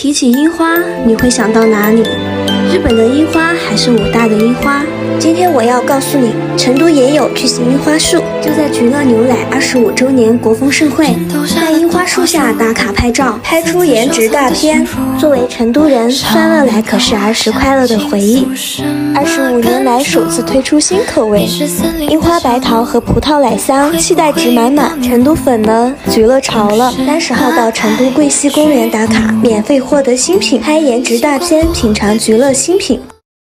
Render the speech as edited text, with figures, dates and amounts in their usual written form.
提起樱花，你会想到哪里？日本的樱花还是我大的樱花？ 今天我要告诉你，成都也有巨型樱花树。 就在菊乐牛奶25周年国风盛会，在樱花树下打卡拍照， 拍出颜值大片。 作为成都人，酸乐来可是儿时快乐的回忆。25年来首次推出新口味，樱花白桃和葡萄奶香，期待值满满。成都粉呢，菊乐潮了。30号到成都桂溪公园打卡，免费获得新品，拍颜值大片，品尝菊乐新品。